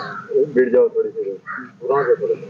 बैठ जाओ थोड़ी सी पूरा के थोड़ा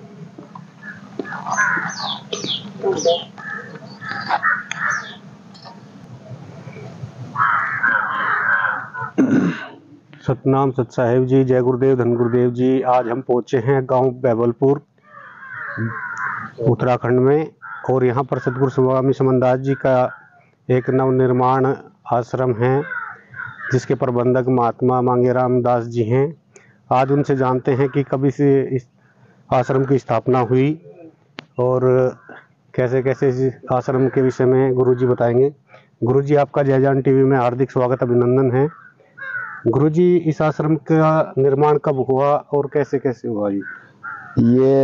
सतनाम सत साहिब जी, जय गुरुदेव धन गुरुदेव जी। आज हम पहुंचे हैं गांव बैबलपुर उत्तराखंड में, और यहाँ पर सतगुरु स्वामी समनदास जी का एक नवनिर्माण आश्रम है जिसके प्रबंधक महात्मा मांगेराम दास जी हैं। आज उनसे जानते हैं कि कभी से इस आश्रम की स्थापना हुई और कैसे कैसे इस आश्रम के विषय में गुरुजी बताएंगे। गुरुजी, आपका जय जान टीवी में हार्दिक स्वागत अभिनंदन है। गुरुजी, इस आश्रम का निर्माण कब हुआ और कैसे कैसे हुआ जी? ये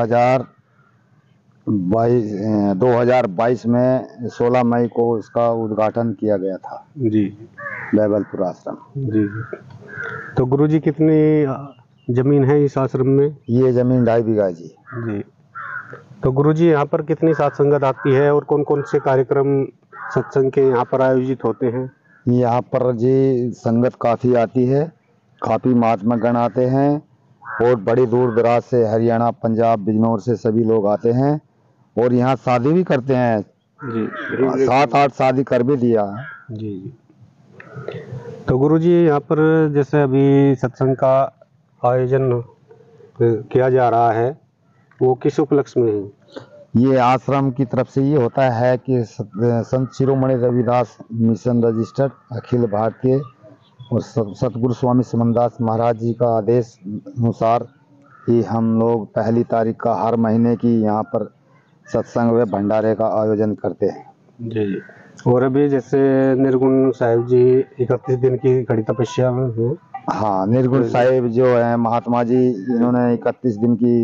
2022 में 16 मई को इसका उद्घाटन किया गया था जी, बैबलपुर आश्रम। जी। तो गुरुजी, कितनी जमीन है इस आश्रम में? ये जमीन 2.5 बीघा जी। जी। तो गुरुजी, यहाँ पर कितनी साध संगत आती है और कौन कौन से कार्यक्रम सत्संग के यहाँ पर आयोजित होते हैं? यहाँ पर जी संगत काफ़ी आती है, काफ़ी महात्मा गण आते हैं और बड़ी दूर दराज से हरियाणा, पंजाब, बिजनौर से सभी लोग आते हैं और यहाँ शादी भी करते हैं जी। 7-8 शादी कर भी दिया है। जी जी। तो गुरुजी, यहाँ पर जैसे अभी सत्संग का आयोजन किया जा रहा है, वो किस उपलक्ष्य में है? ये आश्रम की तरफ से ये होता है कि संत शिरोमणि रविदास मिशन रजिस्टर्ड अखिल भारतीय और सतगुरु स्वामी समनदास महाराज जी का आदेश अनुसार कि हम लोग 1 तारीख का हर महीने की यहाँ पर सत्संग व भंडारे का आयोजन करते हैं। जी जी। और अभी जैसे निर्गुण साहिब जी 31 दिन की खड़ी तपस्या में है। हाँ, निर्गुण साहिब जो है महात्मा जी, इन्होंने 31 दिन की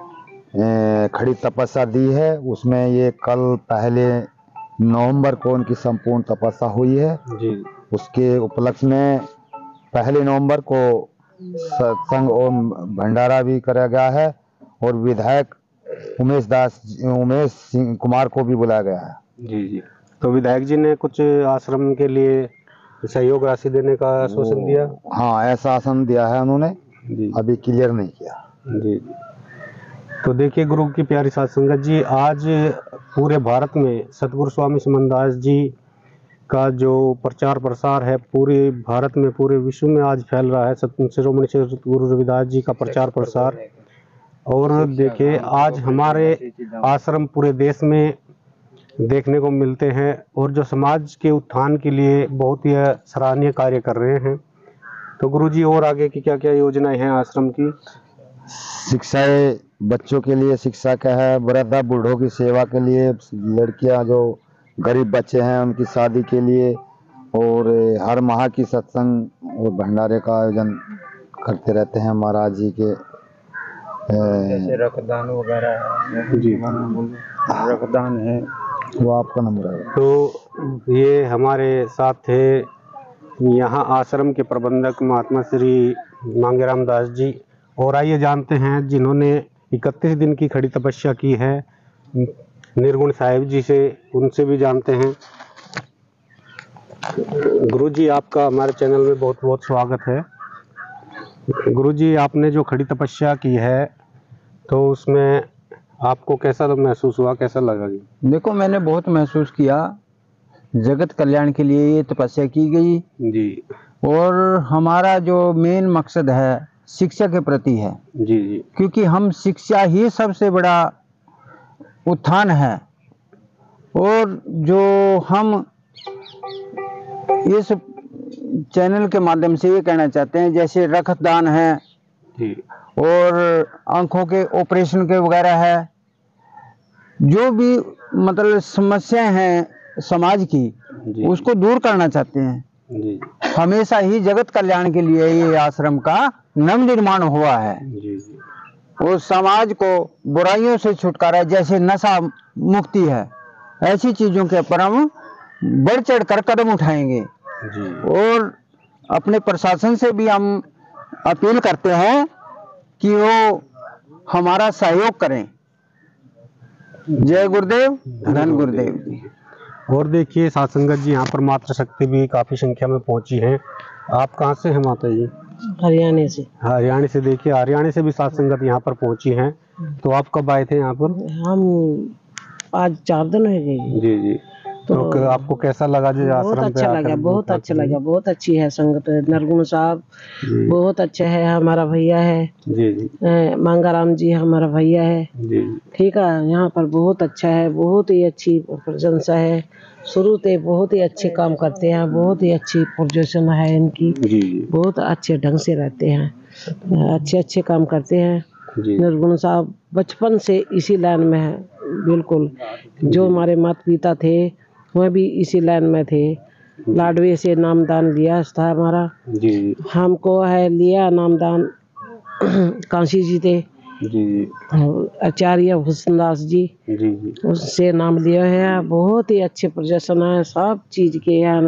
खड़ी तपस्या दी है। उसमें ये कल 1 नवंबर को उनकी संपूर्ण तपस्या हुई है जी। उसके उपलक्ष्य में 1 नवंबर को सत्संग और भंडारा भी कराया गया है और विधायक उमेश सिंह कुमार को भी बुलाया गया है। जी जी। तो विधायक जी ने कुछ आश्रम के लिए सहयोग राशि देने का आश्वासन दिया? हाँ, ऐसा आश्वासन दिया है उन्होंने जी, अभी क्लियर नहीं किया। जी। तो देखिए गुरु की प्यारी साध संगत जी, आज पूरे भारत में सतगुरु स्वामी समनदास जी का जो प्रचार प्रसार है पूरे भारत में, पूरे विश्व में आज फैल रहा है शिरोमणि सतगुरु रविदास जी का प्रचार प्रसार। और देखिए आज हमारे आश्रम पूरे देश में देखने को मिलते हैं और जो समाज के उत्थान के लिए बहुत ही सराहनीय कार्य कर रहे हैं। तो गुरुजी, और आगे की क्या क्या योजनाएं हैं आश्रम की? शिक्षाएं बच्चों के लिए शिक्षा का है, वृद्धा बूढ़ों की सेवा के लिए, लड़कियां जो गरीब बच्चे हैं उनकी शादी के लिए, और हर माह की सत्संग और भंडारे का आयोजन करते रहते हैं महाराज जी के। जैसे रक्तदान वगैरह जी, रक्तदान है वो आपका नंबर है। तो ये हमारे साथ थे यहाँ आश्रम के प्रबंधक महात्मा श्री मांगेराम दास जी। और आइए जानते हैं जिन्होंने 31 दिन की खड़ी तपस्या की है निर्गुण साहिब जी से, उनसे भी जानते हैं। गुरुजी, आपका हमारे चैनल में बहुत बहुत स्वागत है। गुरुजी, आपने जो खड़ी तपस्या की है तो उसमें आपको कैसा महसूस हुआ, कैसा लगा? देखो, मैंने बहुत महसूस किया, जगत कल्याण के लिए ये तपस्या की गई जी। और हमारा जो मेन मकसद है शिक्षा के प्रति है। जी जी। क्योंकि हम शिक्षा ही सबसे बड़ा उत्थान है। और जो हम इस चैनल के माध्यम से ये कहना चाहते हैं, जैसे रक्तदान है जी, और आंखों के ऑपरेशन के वगैरह है, जो भी मतलब समस्याएं हैं समाज की जी, उसको दूर करना चाहते हैं। जी, हमेशा ही जगत कल्याण के लिए ये आश्रम का नवनिर्माण हुआ है। जी, जी। और समाज को बुराइयों से छुटकारा, जैसे नशा मुक्ति है, ऐसी चीजों के ऊपर हम बढ़ चढ़ कर कदम उठाएंगे। जी। और अपने प्रशासन से भी हम अपील करते हैं कि वो हमारा सहयोग करें। जय गुरुदेव, धन गुरुदेव जी। और देखिए साथ संगत जी, यहाँ पर मातृ शक्ति भी काफ़ी संख्या में पहुँची है। आप कहाँ से हैं माता जी? हरियाणा से। हरियाणा से। देखिए हरियाणा से भी साथ संगत यहाँ पर पहुंची हैं। तो आप कब आए थे यहाँ पर? हम आज 4 दिन हो गए। जी जी। तो आपको कैसा लगा जो बहुत आश्रम पे अच्छा आकर? लगा, बहुत अच्छा लगा, बहुत अच्छी है संगत। नरगुण साहब बहुत अच्छे है, हमारा भैया है। जी जी मांगाराम जी हमारा भैया है। जी ठीक है, यहाँ पर बहुत अच्छा है, बहुत ही अच्छी प्रशंसा है। शुरू से बहुत ही अच्छे काम करते हैं, बहुत ही अच्छी पोजीशन है इनकी। जी बहुत अच्छे ढंग से रहते हैं, अच्छे अच्छे काम करते हैं। जी निर्गुण साहब बचपन से इसी लाइन में है, बिल्कुल। जो हमारे माता पिता थे वह भी इसी लाइन में थे। लाडवे से नामदान लिया था हमारा। जी हमको है लिया नामदान काशी जी थे, जी आचार्य हुसनदास जी, जी जी उससे नाम लिया है। बहुत ही अच्छे प्रदर्शन है, सब चीज के यहाँ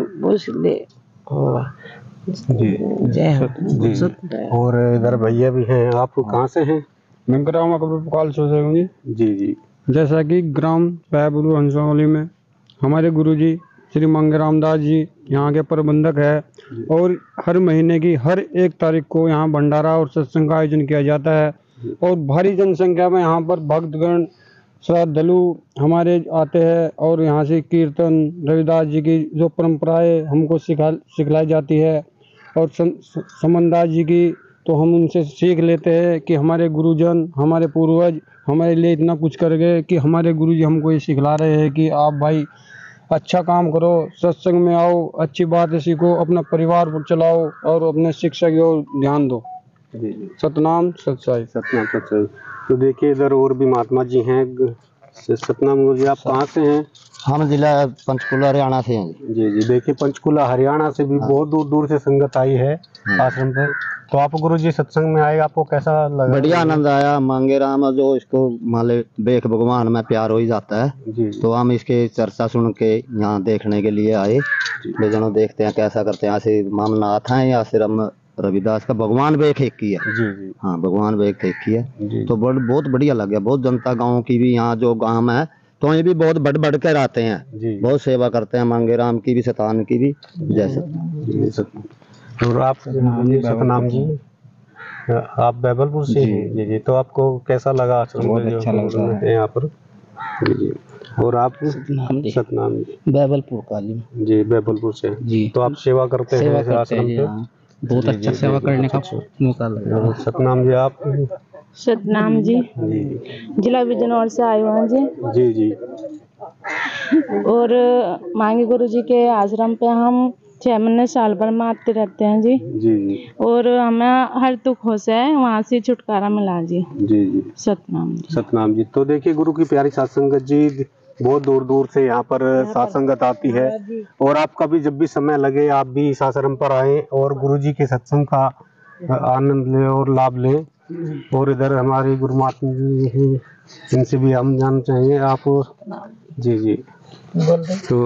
जी जय हो। जी। और इधर भैया भी हैं। आप कहाँ से हैं? मैं ग्राम अकबरपाल से हूँ जी। जी जी जैसा कि ग्राम पैबुरु हंसावली में हमारे गुरुजी श्री मंगराम दास जी यहाँ के प्रबंधक है और हर महीने की हर 1 तारीख को यहाँ भंडारा और सत्संग का आयोजन किया जाता है और भारी जनसंख्या में यहाँ पर भक्तगण श्रद्धालु हमारे आते हैं और यहाँ से कीर्तन रविदास जी की जो परंपराएं हमको सिखलाई जाती है और समनदास जी की, तो हम उनसे सीख लेते हैं कि हमारे गुरुजन हमारे पूर्वज हमारे लिए इतना कुछ कर गए कि हमारे गुरुजी हमको ये सिखला रहे हैं कि आप भाई अच्छा काम करो, सत्संग में आओ, अच्छी बातें सीखो, अपना परिवार को चलाओ और अपने शिक्षा की ओर ध्यान दो। जी जी। सतनाम सत्साई। सतनाम सत्साई। तो देखिए इधर और भी महात्मा जी हैं। सतनाम गुरु जी, आप कहाँ से हैं? हम जिला पंचकुला हरियाणा से हैं। जी जी। देखिए पंचकुला हरियाणा से भी बहुत दूर दूर से संगत आई है आश्रम पर। तो आप गुरु जी सत्संग में आए, आपको कैसा लगा? बढ़िया आनंद आया। मांगे राम जो इसको मान ले देख भगवान में प्यार हो ही जाता है। जी तो हम इसके चर्चा सुन के यहाँ देखने के लिए आए। ले जनो देखते हैं कैसा करते हैं। ऐसे मामनाथ हैं या आश्रम रविदास का भगवान भी एक ही है। जी जी। हाँ भगवान भी एक ही है। जी। तो बहुत बढ़िया लग गया। बहुत जनता गाँव की भी यहाँ जो गाँव है तो ये भी बहुत बढ़ कर आते हैं। जी। बहुत सेवा करते हैं मांगे राम की भी शतान की भी। जैसे और आप सतनाम जी, आप बैबलपुर से हैं? जी जी। तो आपको कैसा लगा आश्रम में? अच्छा लगता है यहाँ पर। जी जी। और आप? सतनाम जी बैबलपुर काली जी, बैबलपुर से जी। तो आप सेवा करते हैं आश्रम पे? बहुत अच्छा सेवा करने का मौका लगा। सतनाम जी, आप? सतनाम जी, जी जिला बिजनौर से आए हुए हैं जी। जी जी। और मांगे गुरु जी के आश्रम पे हम 6 महीने साल भर में आते रहते हैं जी। जी जी। और हमें हर दुख हो से वहाँ से छुटकारा मिला जी। जी जी। सतनाम जी। सतनाम जी। तो देखिए गुरु की प्यारी सत्संगत जी बहुत दूर दूर से यहाँ पर सत्संगत आती है और आपका भी जब भी समय लगे आप भी इस आश्रम पर आए और गुरु जी के सत्संग का आनंद लें और लाभ लें। और इधर हमारी गुरु माता जी हैं, इनसे भी हम जानना चाहेंगे आप। जी जी। तो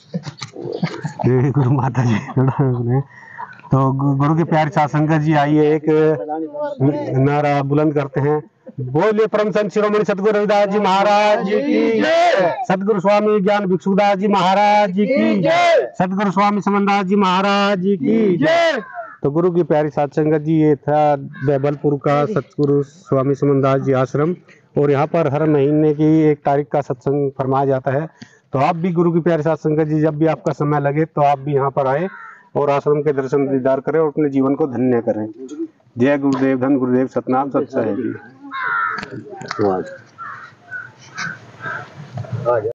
गुरु माता जी तो गुरु के प्यारे सत्संगत जी आइए एक नारा बुलंद करते हैं। बोलिए परम संत शिरोमणि सतगुरु रविदास जी महाराज जी की जय। सतगुरु स्वामी ज्ञान भिक्षुदास जी महाराज जी की जय। सतगुरु स्वामी समनदास जी महाराज जी की जय। तो गुरु की प्यारी सत्संगत जी, ये था बैबलपुर का सतगुरु स्वामी समनदास जी आश्रम और यहाँ पर हर महीने की 1 तारीख का सत्संग फरमाया जाता है। तो आप भी गुरु की प्यारी सत्संगत जी जब भी आपका समय लगे तो आप भी यहाँ पर आए और आश्रम के दर्शन दीदार करें और अपने जीवन को धन्य करें। जय गुरुदेव, धन गुरुदेव, सतनाम सत्साई जी।